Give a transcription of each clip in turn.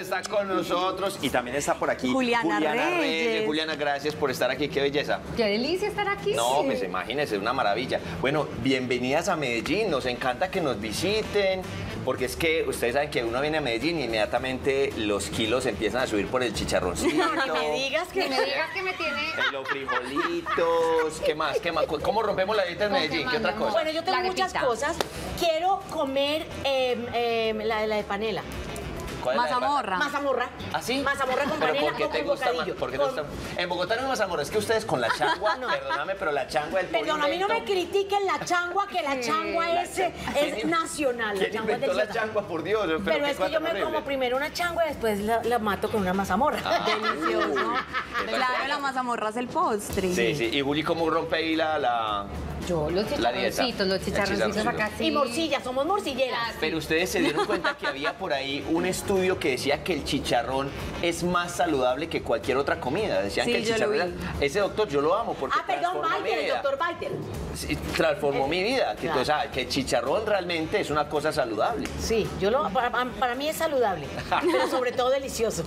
está con nosotros y también está por aquí Juliana Reyes. Juliana, gracias por estar aquí, qué belleza. Qué delicia estar aquí. No, pues imagínense, una maravilla. Bueno, bienvenidas a Medellín, nos encanta que nos visiten, porque es que ustedes saben que uno viene a Medellín y inmediatamente los kilos empiezan a subir por el chicharroncito. No, ni me digas que me tiene... Los frijolitos, ¿qué más? ¿Cómo rompemos la dieta en Medellín? ¿Qué otra cosa? Bueno, yo tengo muchas cosas. Quiero comer la de panela. ¿Cuál es la de Mazamorra. Mazamorra. ¿Ah, sí? Mazamorra con ¿Pero panela por qué te con gusta más? bocadillo. ¿Por qué te gusta? En Bogotá no hay mazamorra, es que ustedes con la changua, perdóname, pero la changua del Perdón, a mí no me critiquen la changua, que la changua es nacional. La ¿Quién changua es inventó la deliciosa. changua, por Dios? Pero es que yo me como primero una changua y después la mato con una mazamorra. Delicioso. Claro, la mazamorra es el postre. Sí, sí. ¿Y Juli cómo rompe ahí Yo, los chicharroncitos acá sí. Y morcilla, somos morcilleras. Pero ustedes se dieron cuenta que había por ahí un estudio que decía que el chicharrón es más saludable que cualquier otra comida. Decían Sí, que el yo lo chicharrón ese doctor yo lo amo porque Perdón, transformó mi Biden, el vida. doctor Biden. Sí, transformó mi vida. Que, Claro. o sea, que el chicharrón realmente es una cosa saludable. Sí, para mí es saludable, pero sobre todo delicioso.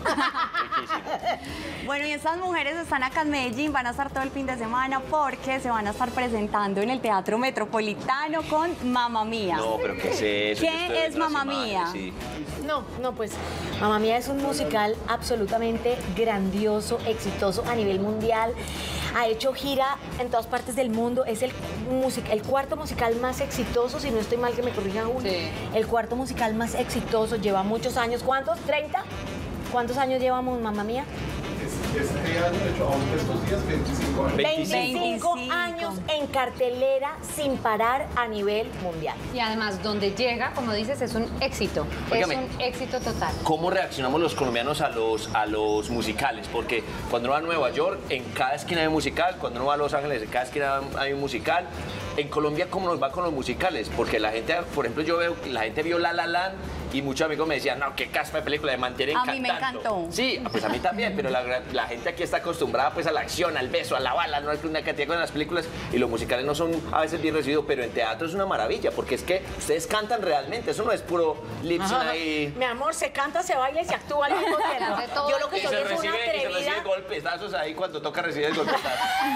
Bueno, y estas mujeres están acá en Medellín, van a estar todo el fin de semana porque se van a estar presentando en el Teatro Metropolitano con Mamma Mía. No, pero ¿qué es eso? Yo estoy ¿Qué viendo es las Mamma imágenes, Mía? sí. No, pues Mamma Mía es un musical absolutamente grandioso, exitoso a nivel mundial. Ha hecho gira en todas partes del mundo. Es el cuarto musical más exitoso, si no estoy mal que me corrija Julio. Sí. El cuarto musical más exitoso, lleva muchos años. ¿Cuántos? ¿30? ¿Cuántos años llevamos, Mamma Mía? Este año, de hecho, aún estos días, 25 años. 25 años en cartelera sin parar a nivel mundial. Y además, donde llega, como dices, es un éxito. Óigame. Es un éxito total. ¿Cómo reaccionamos los colombianos a los musicales? Porque cuando uno va a Nueva York, en cada esquina hay un musical. Cuando uno va a Los Ángeles, en cada esquina hay un musical. En Colombia, ¿cómo nos va con los musicales? Porque la gente, por ejemplo, yo veo, la gente vio La La Land y muchos amigos me decían, no, qué caspa de película, me mantienen A cantando. mí me encantó. Sí, pues a mí también, pero la gente aquí está acostumbrada pues a la acción, al beso, a la bala, no hay una cantidad con las películas y los musicales no son a veces bien recibidos, pero en teatro es una maravilla, porque es que ustedes cantan realmente, eso no es puro lip sync ahí. Mi amor, se canta, se baila y se actúa al mismo tiempo. Hace todo. Yo lo que Y soy se es una recibe atrevida. golpetazos ahí cuando toca recibir el golpetazo.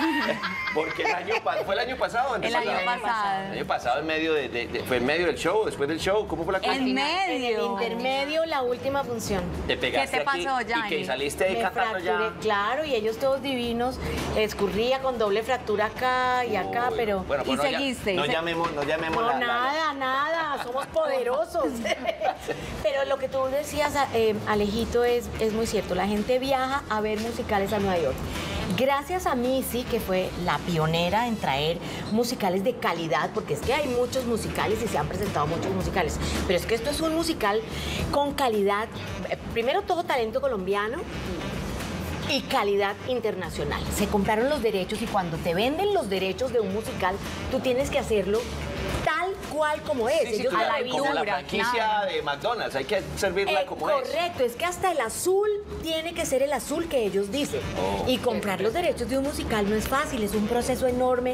Porque ¿fue el año pasado? El año pasado. El año pasado, fue en medio del show, después del show, ¿cómo fue la cosa? En En el medio. intermedio, la última función. Te pegaste ¿Qué te aquí pasó, y Yanni? que saliste ahí Me cantando fracturé, ya. claro, y ellos todos divinos. Escurría con doble fractura acá y acá, Uy, pero... bueno, pues Y seguiste. No llamemos No, nada, somos poderosos. Pero lo que tú decías, Alejito, es muy cierto. La gente viaja a ver musicales a Nueva York. Gracias a Missy, que fue la pionera en traer musicales de calidad, porque es que hay muchos musicales y se han presentado muchos musicales, pero es que esto es un musical con calidad, primero todo talento colombiano, y calidad internacional. Se compraron los derechos y cuando te venden los derechos de un musical, tú tienes que hacerlo tal cual como es. Sí, Ellos como lo la revisan. franquicia claro. de McDonald's, hay que servirla como es. Correcto, es que hasta el azul tiene que ser el azul que ellos dicen. Y comprar los derechos de un musical no es fácil, es un proceso enorme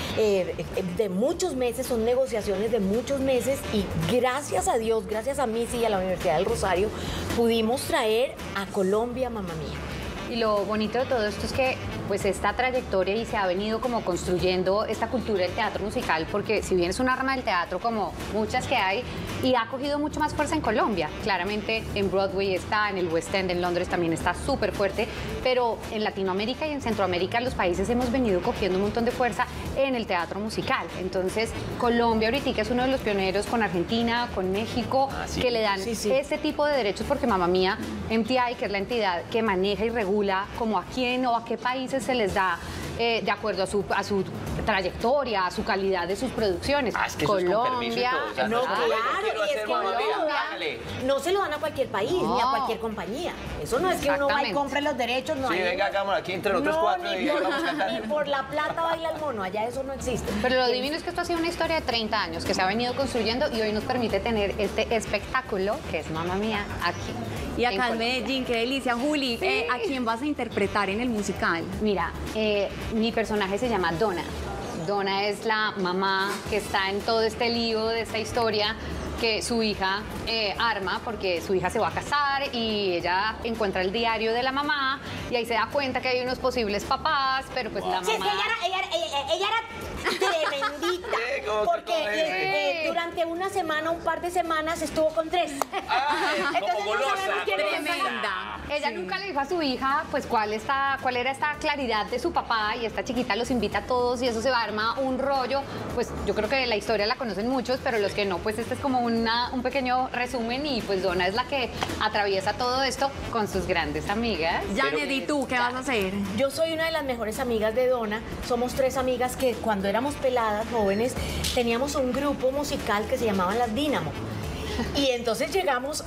de muchos meses, son negociaciones de muchos meses y gracias a Dios, gracias a Missy y a la Universidad del Rosario, pudimos traer a Colombia Mamma Mía. Y lo bonito de todo esto es que pues esta trayectoria y se ha venido como construyendo esta cultura del teatro musical, porque si bien es una rama del teatro como muchas que hay, y ha cogido mucho más fuerza en Colombia. Claramente en Broadway está, en el West End, en Londres también está súper fuerte, pero en Latinoamérica y en Centroamérica los países hemos venido cogiendo un montón de fuerza en el teatro musical. Entonces Colombia ahorita es uno de los pioneros con Argentina, con México, sí. que le dan Sí. ese tipo de derechos, porque Mamma Mía, MTI, que es la entidad que maneja y regula como a quién o a qué países se les da de acuerdo a su trayectoria, a su calidad de sus producciones. Es que eso es con permiso y todo, o sea, No, es como, claro, quiero y es hacer que Mamma no Mía, se lo dan, hágale. no se lo dan a cualquier país ni a cualquier compañía. Eso no es que uno va y Exactamente. compre los derechos, no Sí, hay. venga, hagámoslo aquí entre nosotros cuatro y vamos a cantar. ni por la plata baila el mono, allá eso no existe. Pero lo divino es que esto ha sido una historia de 30 años que se ha venido construyendo y hoy nos permite tener este espectáculo que es Mamma Mía aquí. Y acá en Colombia. Medellín, qué delicia. Juli, ¿a quién vas a interpretar en el musical? Mira, mi personaje se llama Donna. Donna es la mamá que está en todo este lío de esta historia, que su hija arma, porque su hija se va a casar y ella encuentra el diario de la mamá y ahí se da cuenta que hay unos posibles papás, pero pues la mamá... Sí, es que ella era tremendita, porque durante una semana, un par de semanas estuvo con 3. Como golosa. Tremenda. Ella nunca le dijo a su hija, pues, cuál era esta claridad de su papá, y esta chiquita los invita a todos y eso se va a armar un rollo. Pues yo creo que la historia la conocen muchos, pero los que no, pues este es como un pequeño resumen, y pues Donna es la que atraviesa todo esto con sus grandes amigas. Janet, ¿y tú qué vas a hacer? Yo soy una de las mejores amigas de Donna. Somos 3 amigas que cuando éramos peladas, jóvenes, teníamos un grupo musical que se llamaban Las Dínamo. Y entonces llegamos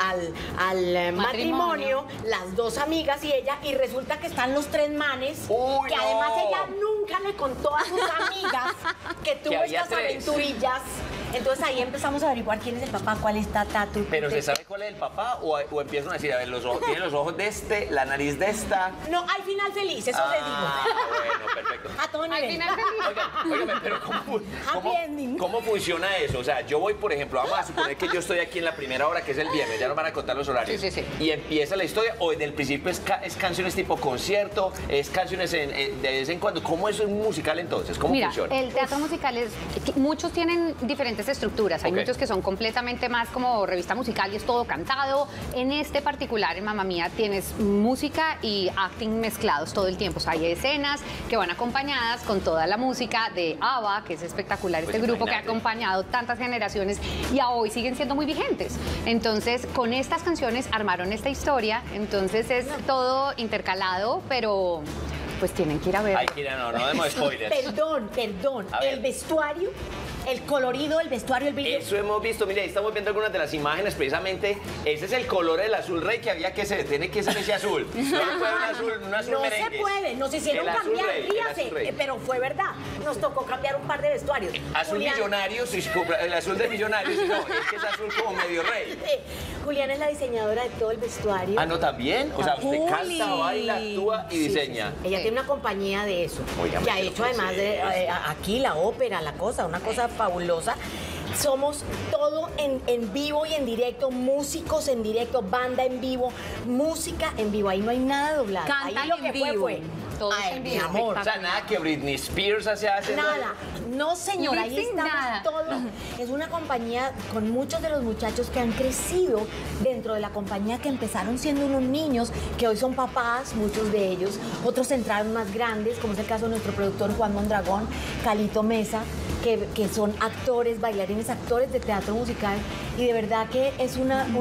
al matrimonio, las 2 amigas y ella, y resulta que están los 3 manes, que además ella nunca le contó a sus amigas que tuvo estas aventurillas. Entonces ahí empezamos a averiguar quién es el papá, cuál es Tatu. ¿Pero se sabe cuál es el papá o empiezan a decir, a ver, tiene los ojos de este, la nariz de esta? No, al final feliz, eso les digo. Bueno, perfecto. A todo nivel. Al final feliz. Óigame, pero ¿cómo funciona eso? O sea, yo voy, por ejemplo, vamos a suponer que yo estoy aquí en la primera hora, que es el viernes, ya nos van a contar los horarios. Sí. Y empieza la historia, o desde el principio es canciones tipo concierto, es canciones de vez en cuando. ¿Cómo es un musical entonces? ¿Cómo funciona? El teatro musical muchos tienen diferentes estructuras. Hay muchos que son completamente más como revista musical y es todo cantado. En este particular, en Mamma Mía, tienes música y acting mezclados todo el tiempo. O sea, hay escenas que van acompañadas con toda la música de ABBA, que es espectacular, Pues este grupo que ha imagínate. acompañado tantas generaciones y a hoy siguen siendo muy vigentes. Entonces, con estas canciones armaron esta historia. Entonces, es todo intercalado, pero pues tienen que ir a ver. Hay que ir no demos spoilers. Perdón. A ver. El vestuario, el colorido, el vestuario, el brillo. Eso hemos visto, mire, ahí estamos viendo algunas de las imágenes, precisamente, ese es el color del azul rey que había que ser, tiene que ser ese azul. No se puede un azul No merengue. se puede, nos hicieron El azul cambiar, rey, el fíjate, azul rey. pero fue verdad. Nos tocó cambiar un par de vestuarios. Azul Julián- millonarios, el azul de millonarios, no, es que es azul como medio rey. Julián es la diseñadora de todo el vestuario. Ah, ¿no también? O sea, usted Juli. canta, baila, actúa y diseña. Ella tiene una compañía de eso. Óigame, que ha pero hecho pues además de aquí la ópera, la cosa, una cosa fabulosa. Somos todo en vivo y en directo, músicos en directo, banda en vivo, música en vivo. Ahí no hay nada doblado. Cantan Ahí lo en que fue vivo. fue. Todo Ay, en mi vivo. amor. O sea, nada que Britney Spears hace Nada, no señora, ahí Lip sync, estamos nada. todos. Es una compañía con muchos de los muchachos que han crecido dentro de la compañía, que empezaron siendo unos niños, que hoy son papás, muchos de ellos. Otros entraron más grandes, como es el caso de nuestro productor Juan Mondragón, Calito Mesa, que son actores, bailarines, actores de teatro musical. Y de verdad que es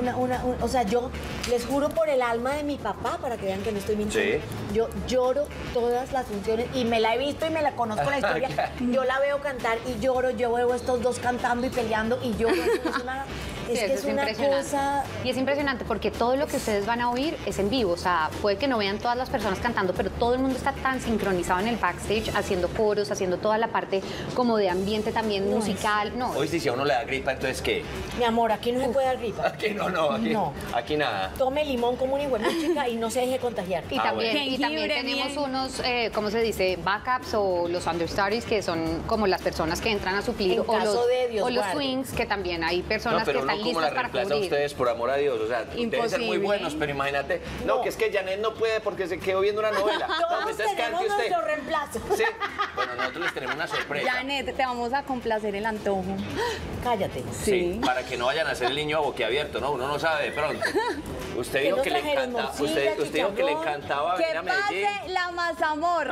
o sea, yo les juro por el alma de mi papá, para que vean que no estoy mintiendo. Sí. Yo lloro todas las funciones y me la he visto y me la conozco la historia. Yo la veo cantar y lloro, yo veo estos dos cantando y peleando y lloro. Sí, Es que eso es una impresionante. cosa... Y es impresionante porque todo lo que ustedes van a oír es en vivo. O sea, puede que no vean todas las personas cantando, pero todo el mundo está tan sincronizado en el backstage, haciendo coros, haciendo toda la parte como de ambiente también musical. No, Hoy si a uno le da gripa, entonces ¿qué? Mi amor, aquí no se puede dar gripa. Aquí no, aquí, No. aquí nada. Tome limón como una hijueputa chica y no se deje contagiar. Y Ah, también, bueno. y también Jengibre, tenemos miel. unos, ¿cómo se dice? Backups o los understudies, que son como las personas que entran a suplir. En caso de Dios o los guarde. swings, que también hay personas No, pero que uno están como la listas para reemplaza a cubrir. ustedes, por amor a Dios. O sea, deben ser muy Imposible. buenos, pero imagínate. No, que es que Janet no puede porque se quedó viendo una novela. No, Todos pues entonces tenemos cante usted. nuestro reemplazo. Sí. Bueno, nosotros les tenemos una sorpresa. Janet, te vamos a complacer el antojo. Cállate. Sí, para que no vayan a hacer el niño a boquiabierto, ¿no? Uno no sabe de pronto. Usted dijo nos que le trajeron encanta, morcilla, usted dijo que le chicharrón. encantaba Que venir a Medellín. pase la mazamorra.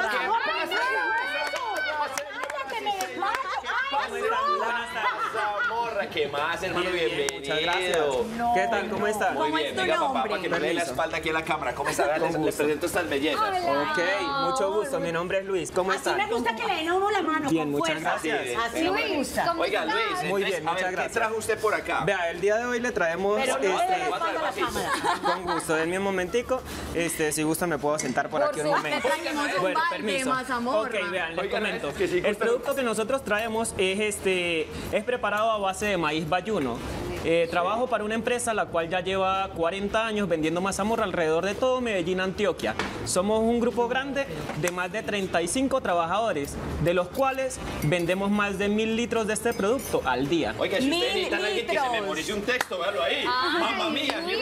Zamorra, ¿qué más, hermano? Bien, Bienvenido. muchas gracias. ¿Qué tal? ¿Cómo están? Muy ¿Cómo bien, es tu venga papá, nombre? para que no le dé la espalda aquí a la cámara. ¿Cómo está? Vean, les presento estas bellezas. Ok, mucho gusto. Mi nombre es Luis. ¿Cómo Así están? me gusta que le den a uno la mano. Bien, con muchas fuerza. gracias. Así me gusta. ¿cómo Oiga, estás? Luis, Muy entonces, bien, a muchas ver, ¿qué gracias. trajo usted por acá? Vea, el día de hoy le traemos Pero no le dé la espalda a la cámara. con gusto. Denme un momentico. Si gusta me puedo sentar por aquí un momento. trajimos un Bueno, balde de permiso. mazamorra. Ok, vean, les Oigan, comento. que sí, El producto que nosotros traemos es preparado a base de maíz bayuno. Trabajo para una empresa la cual ya lleva 40 años vendiendo mazamorra alrededor de todo Medellín, Antioquia. Somos un grupo grande de más de 35 trabajadores, de los cuales vendemos más de 1000 litros de este producto al día. Oiga, si 1000 ustedes necesitan a alguien que se litros. memorice un texto, véalo ahí. Mamma mía, aquí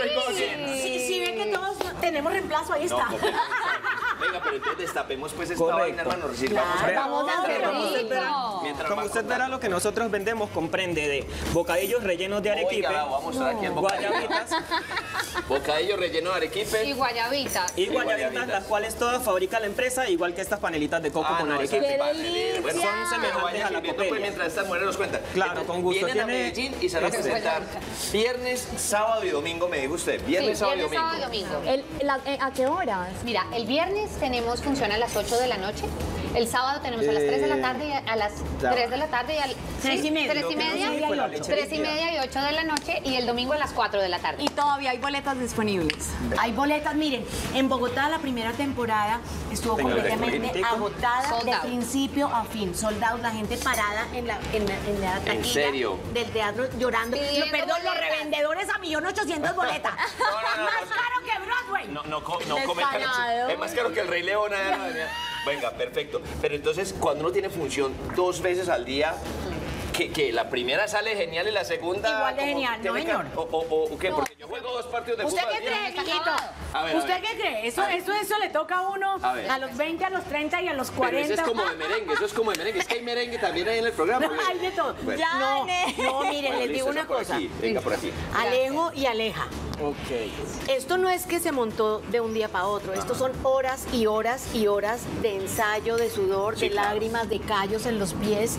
Si ven que todos tenemos reemplazo, ahí está. Venga, pero entonces destapemos pues esta Correcto. vaina, hermano. Sirvamos Vea, Vamos a hacer como usted verá- mientras Como va usted verá, contando. lo que nosotros vendemos comprende de bocadillos rellenos de arequipe, Oiga, vamos a mostrar aquí el bocadillo. guayabitas Bocadillo relleno de arequipe. Y guayabitas. y guayabitas, guayabitas. las cuales todas fabrica la empresa, igual que estas panelitas de coco con no, arequipe. esas panelitas. Bueno, Son pero semejantes vaya a la sirviendo, pues, copelia. mientras estas mujeres nos cuentan. Claro, Entonces, con gusto. Vienen a Tiene- Medellín y se van a presentar viernes, sábado y domingo, me dijo usted. Viernes, sábado y viernes, domingo. sábado y domingo. ¿A qué horas? Mira, el viernes tenemos función a las 8 de la noche. El sábado tenemos a las 3 de la tarde y a las 3 de la tarde y al 3 y media. 3 y media, Lo que no fue la leche 3 y líquida. media y 8 de la noche y el domingo a las 4 de la tarde. Y todavía hay boletas disponibles. Hay boletas, miren, en Bogotá la primera temporada estuvo Tenga completamente descuentico. agotada Sold de out. principio a fin, soldados, la gente parada en la taquilla serio? del teatro llorando. Pidiendo Perdón, los boletas. revendedores a 1.800.000 boletas. no, Más no. caro que Broadway. No Descarado. cometan eso. Es más caro que el Rey León. Venga, perfecto. Pero entonces, cuando uno tiene función 2 veces al día, que la primera sale genial y la segunda... Igual de como genial, tiene ¿no, que- señor? ¿O qué? Porque yo juego 2 partidos de ¿Usted fútbol qué al día. cree, mijito? A ver, ¿Usted qué cree? Eso le toca a uno A ver. a los 20, a los 30 y a los Pero 40. eso es como de merengue, eso es como de merengue. Es que hay merengue también ahí en el programa. No, hay de todo. Bueno. Ya. No, miren, Bueno, les digo listo, una eso por cosa. aquí. Venga, por aquí. Alejo y Aleja. Ok. Esto no es que se montó de un día para otro. Esto son horas y horas y horas de ensayo, de sudor, Sí, de claro. lágrimas, de callos en los pies,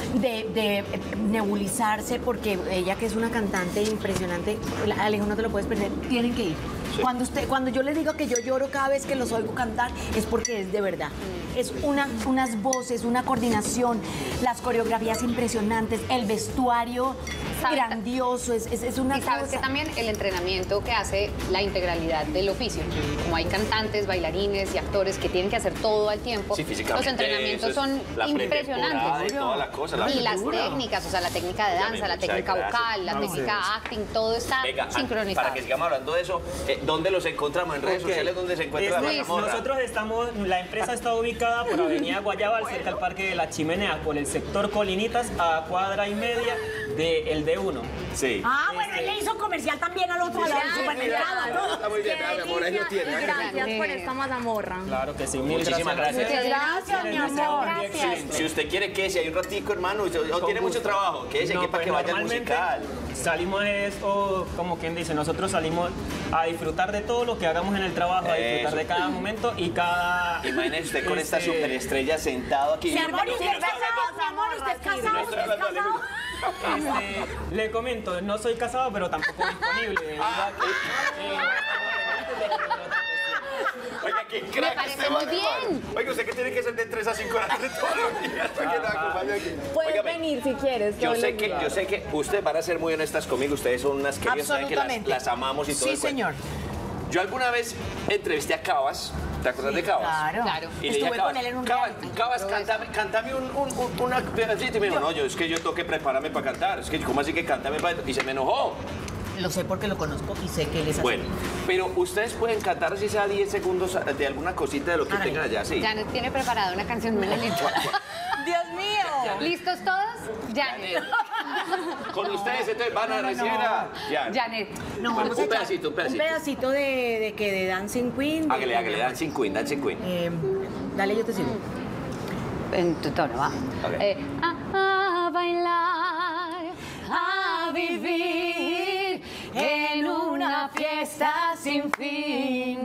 de nebulizarse, porque ella, que es una cantante impresionante, Alejo, no te lo puedes perder, tienen que ir. Sí. Cuando yo les digo que yo lloro cada vez que los oigo cantar, es porque es de verdad. Es unas voces, una coordinación, las coreografías impresionantes, el vestuario ¿Sabe? grandioso, es una Y sabes cosa. que también el entrenamiento que hace la integralidad del oficio. Como hay cantantes, bailarines y actores que tienen que hacer todo al tiempo, Sí, físicamente, los entrenamientos eso es son la pretemporada impresionantes. y toda la cosa, la y las apertura. técnicas, o sea, la técnica de danza, la Obviamente, técnica muchas vocal, la gracias. técnica acting, todo está Venga, sincronizado. para que sigamos hablando de eso, ¿dónde los encontramos? ¿En redes Ok. sociales? ¿Dónde se encuentra la Luis, mazamorra? Nosotros estamos, la empresa está ubicada por Avenida Guayabal, cerca al Parque de la Chimenea, por el sector Colinitas, a cuadra y media del D1. Sí. Ah, bueno, él le hizo comercial también al otro lado del supermercado. a todo. Está muy bien, mi amor, ahí lo tiene. Y gracias por esta mazamorra. Claro que sí, mil Muchísimas gracias. Muchas Gracias, mi Les deseo amor. un día excelente. Si usted quiere que si hay un ratico, hermano, o Con tiene mucho gusto. trabajo, que No, para pues que vaya al normalmente musical. Salimos o como quien dice, nosotros salimos a disfrutar de todo lo que hagamos en el trabajo, a disfrutar Eso. de cada momento y cada... Imagínese usted con esta este, superestrella sentado aquí. Mi amor, ¿y usted es casado? Mi amor, ¿usted es casado? ¿Usted es casado? Le comento, no soy casado, pero tampoco disponible. Oiga, qué crack Me parece este muy man, bien. hermano. Oiga, usted que tiene que ser de 3 a 5 horas todos los días para que nos acompañe aquí. Puedes Óigame, venir si quieres. Yo todos sé los que, días. ustedes van a ser muy honestas conmigo, ustedes son unas queridas, saben que Absolutamente. las amamos y todo Sí, el cuento. señor. Yo alguna vez entrevisté a Cabas, ¿te acuerdas de Cabas? Claro. Claro. Y le dije a Estuve Cabas, con él en un Cabas, reality. Cabas, cántame una pedacito. Y me dijo, no, es que yo tengo que prepararme para cantar. Es que, ¿cómo así que cántame para...? Y se me enojó. Lo sé porque lo conozco y sé que él es así. Bueno, pero ustedes pueden cantar si sea 10 segundos de alguna cosita de lo que Hágale. tengan allá, sí. Janet tiene preparada una canción muy linda. Dios mío. ¿Listos todos? Janet. Con ustedes entonces van a recibir a Jan. Janet. No, Bueno, vamos a un echar pedacito, un pedacito. Un pedacito de Dancing Queen. de- Hágale, Dancing Queen, Dancing Queen. Dale, yo te sigo. En tu tono, va. Ok. A bailar, a vivir en una fiesta sin fin.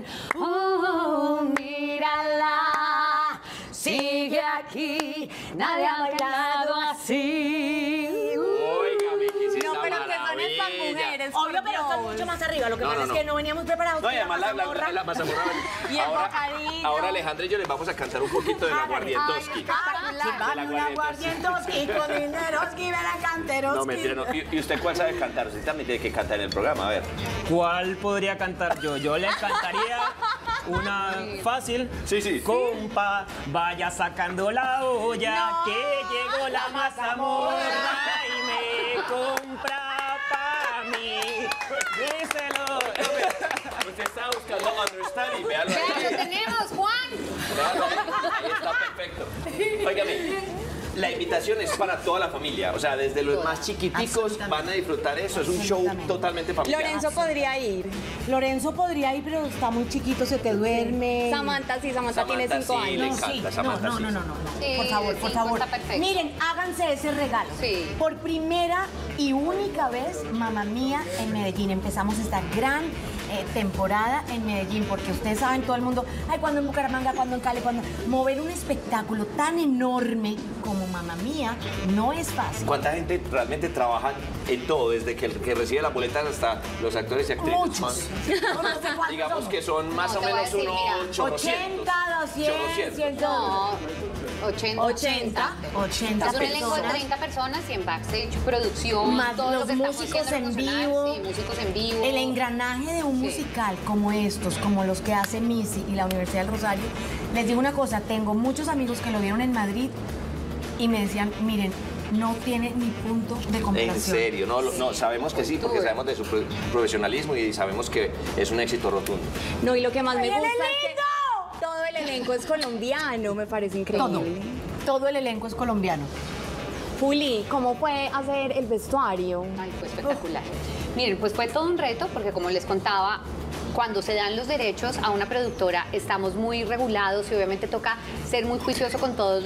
Mírala, sigue aquí, nadie ha bailado así. Oiga, Vicky, sí, No, esa pero que son estas maravilla. mujeres. Obvio, por pero están Dios. mucho más arriba. Lo que No, pasa no, es que no. no veníamos preparados. No, y para además mazamorra. la mazamorra. Y el bocadillo. Ahora Alejandra y yo les vamos a cantar un poquito de la Guardientoski. Dame una Guardientoski con dineroski, veracanteroski. No, mentira, no. ¿Y usted cuál sabe cantar? Usted también tiene que cantar en el programa, a ver. ¿Cuál podría cantar yo? Yo le cantaría una fácil. Sí, sí. Compa, vaya sacando la olla, que llegó la mazamorra y me compra pa' mí. ¡Díselo! Usted estaba buscando understand y véalo ¡Ya ahí. lo tenemos, Juan! Véalo ahí está perfecto. Óigame. La invitación es para toda la familia, o sea, desde los más chiquiticos van a disfrutar eso, es un show totalmente familiar. Lorenzo podría ir. Lorenzo podría ir, pero está muy chiquito, se te duerme. Samantha, sí, Samantha tiene 5 sí, años. le encanta, Samantha, sí. No. Sí, Por favor, por sí, favor. está perfecto. Miren, háganse ese regalo. Sí. Por primera y única vez, Mamma Mía en Medellín. Empezamos esta gran temporada en Medellín, porque ustedes saben, todo el mundo, ay, cuando en Bucaramanga, cuando en Cali, cuando... Mover un espectáculo tan enorme como Mamma Mía no es fácil. ¿Cuánta gente realmente trabaja en todo, desde que recibe las boletas hasta los actores y actrices? Muchos. No sé cuántos Digamos somos. que son más No, o te voy a menos decir, unos mira, 80, 200, 100. No, 80. 80 Es un elenco de personas. 30 personas y en backstage, producción, Más todo los lo que estamos músicos haciendo en promocional, vivo. Sí, músicos en vivo. El engranaje de un Sí. musical como estos, como los que hace Missy y la Universidad del Rosario, les digo una cosa, tengo muchos amigos que lo vieron en Madrid y me decían, miren, no tiene ni punto de comparación. En serio, no, sabemos que sí, porque sabemos de su profesionalismo y sabemos que es un éxito rotundo. No, y lo que más me ¡Ay, gusta él es es que todo el elenco es colombiano, me parece increíble. Todo el elenco es colombiano. Juli, ¿cómo fue hacer el vestuario? Ay, fue espectacular. Miren, pues fue todo un reto porque como les contaba, cuando se dan los derechos a una productora estamos muy regulados y obviamente toca ser muy juicioso con todos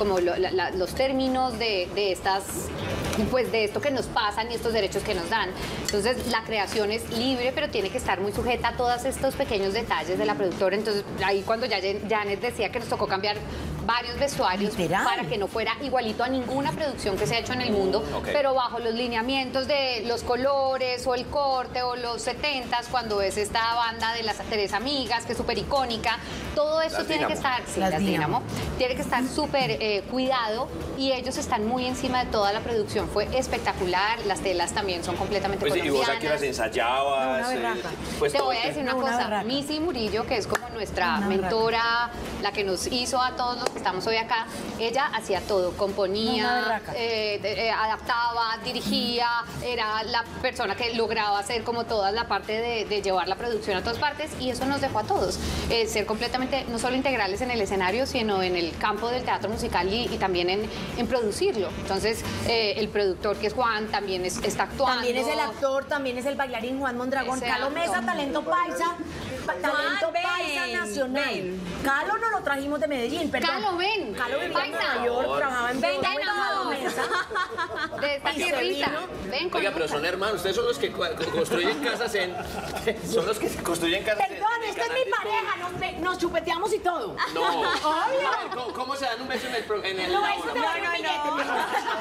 los términos de estas, pues de esto que nos pasan y estos derechos que nos dan. Entonces la creación es libre, pero tiene que estar muy sujeta a todos estos pequeños detalles de la productora. Entonces ahí cuando ya Janet decía que nos tocó cambiar varios vestuarios Literal. para que no fuera igualito a ninguna producción que se ha hecho en el mundo, Ok. pero bajo los lineamientos de los colores o el corte o los 70s, cuando es esta banda de las Tres Amigas, que es súper icónica, todo eso Las tiene que Dínamo. estar, sí, Las las Dínamo. Dínamo, tiene que estar súper cuidado y ellos están muy encima de toda la producción. Fue espectacular, las telas también son completamente Pues, y vos aquí colombianas. las ensayabas. Una berraca. Pues Te todo voy a el decir una Una cosa, berraca. Missy Murillo, que es como nuestra Una berraca. mentora, la que nos hizo a todos los que estamos hoy acá, ella hacía todo, Una componía, berraca. adaptaba, dirigía, era la persona que lograba hacer como toda la parte de llevar la producción a todas partes y eso nos dejó a todos, ser completamente no solo integrales en el escenario, sino en el campo del teatro musical y también en producirlo. Entonces, el productor, que es Juan, también está actuando. También es el actor, también es el bailarín Juan Mondragón. Ese Calo Mesa, actor. talento paisa. Talento ven, paisa nacional. ven. Calo no lo trajimos de Medellín, perdón. Calo, ven. Calo vivía en Paisa. Nueva York, trabajaba en Venga, Broadway, no. Calo Mesa. De esta Y se tierrita. vino. Ven, Oiga, pero son hermanos, ustedes son los que construyen casas en... Son los que construyen casas en... Perdón, en esta es Canal mi de pareja, nos chupeteamos y todo. No. Obvio. ¿Cómo se dan un beso en el No, la eso obra? te vale un billete.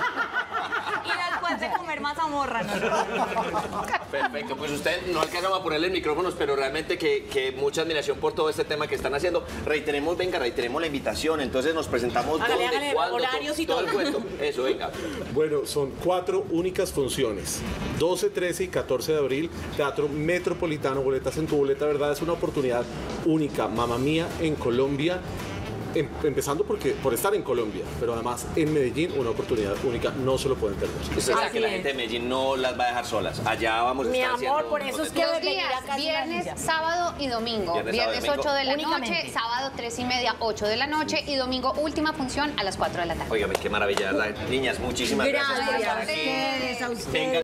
Y después de comer mazamorra, ¿no? Perfecto, pues usted no alcanzaba a ponerle micrófonos, pero realmente que mucha admiración por todo este tema que están haciendo. Reiteremos la invitación, entonces nos presentamos Hágale, dónde, hágale, cuándo, horarios y todo el todo. cuento. Eso, venga. Bueno, son 4 únicas funciones. 12, 13 y 14 de abril, Teatro Metropolitano, boletas en tu boleta, ¿verdad? Es una oportunidad única. Mamma Mía en Colombia. Empezando por estar en Colombia, pero además en Medellín una oportunidad única, no se lo pueden perder. Usted sabe Así que la es. gente de Medellín no las va a dejar solas. Allá vamos a Mi estar amor, haciendo por eso es que Los venir días, acá es una viernes, delicia. sábado y domingo. Viernes, sábado y Viernes domingo. 8 de la Únicamente. noche, sábado 3:30, 8 de la noche y domingo última función a las 4 de la tarde. Óigame, qué maravilla, ¿verdad? Niñas, muchísimas gracias por estar Gracias aquí. A ustedes. Vengan